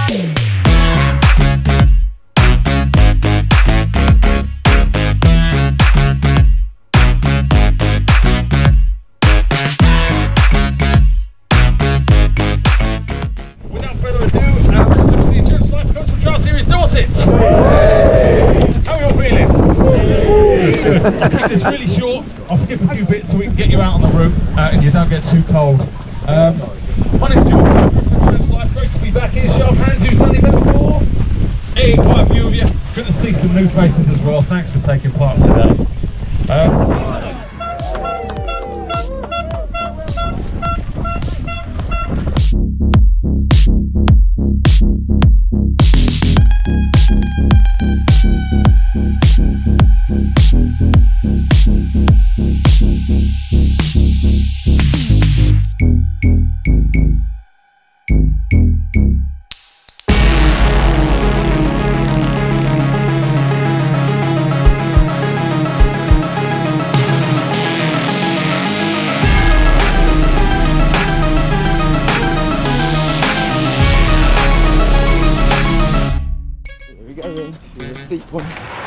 Without further ado, welcome to the Endurancelife Dorset. How are you all feeling? I'll keep this really short. I'll skip a few bits so we can get you out on the route and you don't get too cold. My name's George, Endurancelife. Great to be back here. Show of hands, who's done it before? Hey, quite a few of you. Good to see some new faces as well. Thanks for taking part today. Here we go then, this is a steep one.